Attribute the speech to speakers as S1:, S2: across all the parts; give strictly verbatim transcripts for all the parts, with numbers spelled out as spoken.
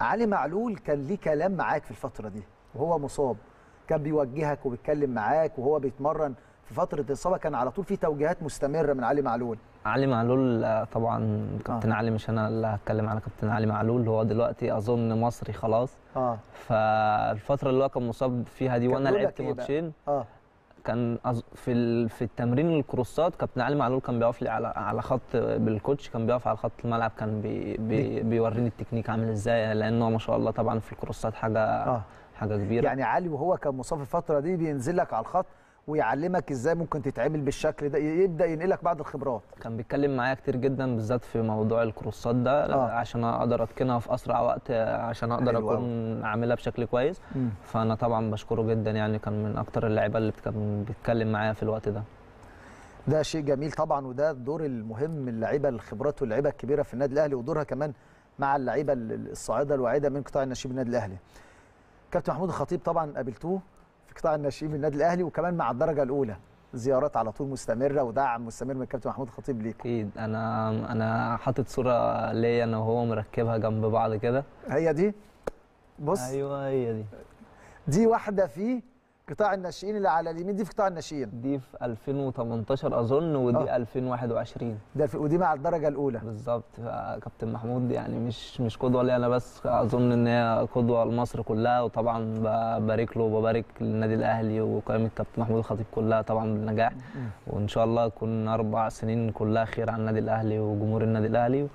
S1: علي معلول كان ليه كلام معاك في الفتره دي وهو مصاب، كان بيوجهك وبيتكلم معاك وهو بيتمرن في فتره الاصابه، كان على طول في توجيهات مستمره من علي معلول؟
S2: علي معلول آه، طبعا كابتن آه. علي، مش انا اللي هتكلم على كابتن علي معلول، هو دلوقتي اظن مصري خلاص.
S1: اه
S2: فالفتره اللي هو كان مصاب فيها دي وانا لعبت
S1: إيه
S2: ماتشين.
S1: اه
S2: كان أز... في ال... في التمرين الكروسات كابتن علي معلول كان بيقف لي على على خط بالكوتش، كان بيقف على خط الملعب، كان بي... بي... بيوريني التكنيك عامل ازاي، لانه ما شاء الله طبعا في الكروسات حاجه آه. حاجه كبيره.
S1: يعني علي وهو كان مصاب في الفتره دي بينزل لك على الخط ويعلمك ازاي ممكن تتعامل بالشكل ده، يبدا ينقلك بعض الخبرات.
S2: كان بيتكلم معايا كتير جدا بالذات في موضوع الكروسات ده آه. عشان اقدر اتقنها في اسرع وقت، عشان اقدر اكون عاملها بشكل كويس. م. فانا طبعا بشكره جدا، يعني كان من اكتر اللعيبه اللي كان بيتكلم معايا في الوقت ده.
S1: ده شيء جميل طبعا، وده الدور المهم، اللعيبه الخبرات واللعيبه الكبيره في النادي الاهلي ودورها كمان مع اللعيبه الصاعده الواعده من قطاع الناشئين بالنادي الاهلي. كابتن محمود الخطيب طبعا قابلتوه في قطاع الناشئين بالنادي الاهلي وكمان مع الدرجه الاولى، زيارات على طول مستمره ودعم مستمر من الكابتن محمود الخطيب ليك.
S2: اكيد. انا انا حاطط صوره ليا انا وهو مركبها جنب بعض كده.
S1: هي دي؟ بص،
S2: ايوه هي دي.
S1: دي واحده في قطاع الناشئين اللي على اليمين، دي في قطاع الناشئين،
S2: دي في ألفين وتمنتاشر اظن، ودي آه. ألفين وواحد وعشرين.
S1: ده ودي مع الدرجه الاولى
S2: بالظبط. كابتن محمود يعني مش مش قدوه لي انا بس، اظن ان هي قدوه لمصر كلها، وطبعا ببارك له وببارك للنادي الاهلي وقائمه كابتن محمود الخطيب كلها طبعا بالنجاح، وان شاء الله يكون اربع سنين كلها خير على النادي الاهلي وجمهور النادي الاهلي،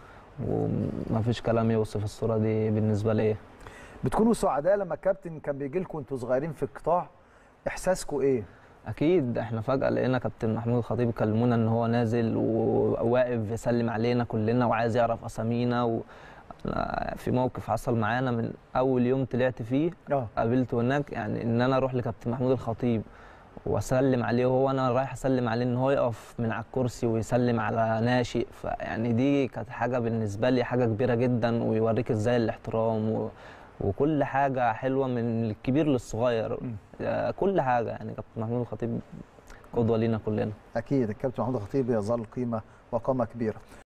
S2: ومفيش كلام يوصف الصوره دي بالنسبه لي.
S1: بتكونوا سعداء لما الكابتن كان بيجي لكم وانتوا صغيرين في القطاع؟ احساسكم ايه؟
S2: اكيد. احنا فجاه لقينا كابتن محمود الخطيب يكلمونا ان هو نازل وواقف يسلم علينا كلنا وعايز يعرف اسامينا. و... في موقف حصل معانا من اول يوم طلعت فيه أوه. قابلته هناك، يعني ان انا اروح لكابتن محمود الخطيب واسلم عليه وهو انا رايح اسلم عليه، ان هو يقف من على الكرسي ويسلم على ناشئ، فيعني دي كانت حاجه بالنسبه لي حاجه كبيره جدا، ويوريك ازاي الاحترام و... وكل حاجه حلوه من الكبير للصغير. م. كل حاجه، يعني كابتن محمود الخطيب قدوه لينا كلنا.
S1: اكيد الكابتن محمود الخطيب يظل قيمه وقامه كبيره.